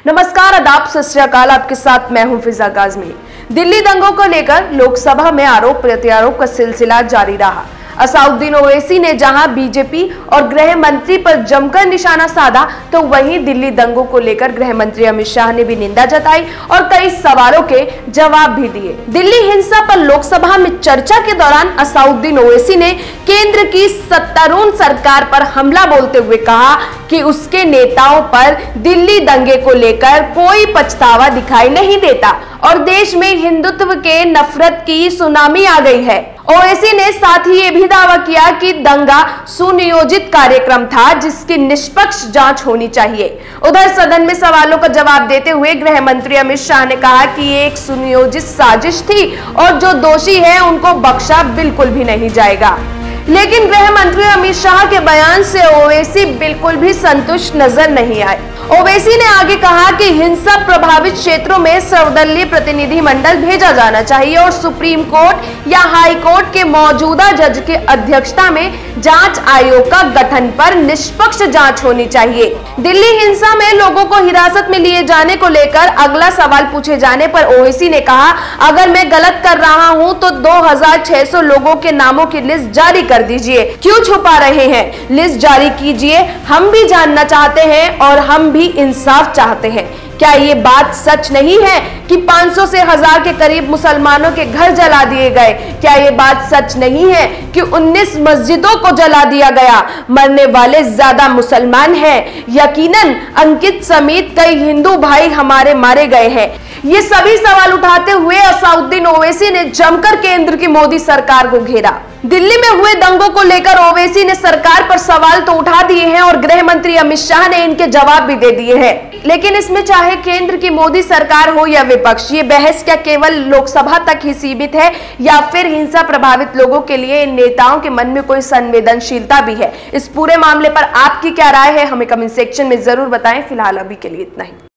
नमस्कार, आदाब, सत श्री अकाल। आपके साथ मैं हूं फिजा काज़मी। दिल्ली दंगों को लेकर लोकसभा में आरोप प्रत्यारोप का सिलसिला जारी रहा। असाउद्दीन ओवैसी ने जहां बीजेपी और गृह मंत्री पर जमकर निशाना साधा, तो वहीं दिल्ली दंगों को लेकर गृह मंत्री अमित शाह ने भी निंदा जताई और कई सवालों के जवाब भी दिए। दिल्ली हिंसा पर लोकसभा में चर्चा के दौरान असाउद्दीन ओवैसी ने केंद्र की सत्तारूढ़ सरकार पर हमला बोलते हुए कहा कि उसके नेताओं पर दिल्ली दंगे को लेकर कोई पछतावा दिखाई नहीं देता और देश में हिंदुत्व के नफरत की सुनामी आ गई है। ओवैसी ने साथ ही ये भी दावा किया कि दंगा सुनियोजित कार्यक्रम था जिसकी निष्पक्ष जांच होनी चाहिए। उधर सदन में सवालों का जवाब देते हुए गृह मंत्री अमित शाह ने कहा कि ये एक सुनियोजित साजिश थी और जो दोषी है उनको बख्शा बिल्कुल भी नहीं जाएगा। लेकिन गृह मंत्री अमित शाह के बयान से ओवैसी बिल्कुल भी संतुष्ट नजर नहीं आए। ओवैसी ने आगे कहा कि हिंसा प्रभावित क्षेत्रों में सर्वदलीय प्रतिनिधि मंडल भेजा जाना चाहिए और सुप्रीम कोर्ट या हाई कोर्ट के मौजूदा जज की अध्यक्षता में जांच आयोग का गठन पर निष्पक्ष जांच होनी चाहिए। दिल्ली हिंसा में लोगों को हिरासत में लिए जाने को लेकर अगला सवाल पूछे जाने पर ओवैसी ने कहा, अगर मैं गलत कर रहा हूं तो 2600 लोगों के नामों की लिस्ट जारी कर दीजिए। क्यों छुपा रहे हैं? लिस्ट जारी कीजिए, हम भी जानना चाहते हैं और हम भी इंसाफ चाहते हैं। क्या ये बात सच नहीं है कि 500 से 1000 के करीब मुसलमानों के घर जला दिए गए? क्या ये बात सच नहीं है कि 19 मस्जिदों को जला दिया गया? मरने वाले ज्यादा मुसलमान हैं। यकीनन अंकित समेत कई हिंदू भाई हमारे मारे गए हैं। ये सभी सवाल उठाते हुए असाउद्दीन ओवैसी ने जमकर केंद्र की मोदी सरकार को घेरा। दिल्ली में हुए दंगों को लेकर ओवैसी ने सरकार पर सवाल तो उठा दिए हैं और गृह मंत्री अमित शाह ने इनके जवाब भी दे दिए हैं। लेकिन इसमें चाहे केंद्र की मोदी सरकार हो या विपक्ष, ये बहस क्या केवल लोकसभा तक ही सीमित है या फिर हिंसा प्रभावित लोगों के लिए इन नेताओं के मन में कोई संवेदनशीलता भी है? इस पूरे मामले पर आपकी क्या राय है? हमें कमेंट सेक्शन में जरूर बताएं। फिलहाल अभी के लिए इतना ही।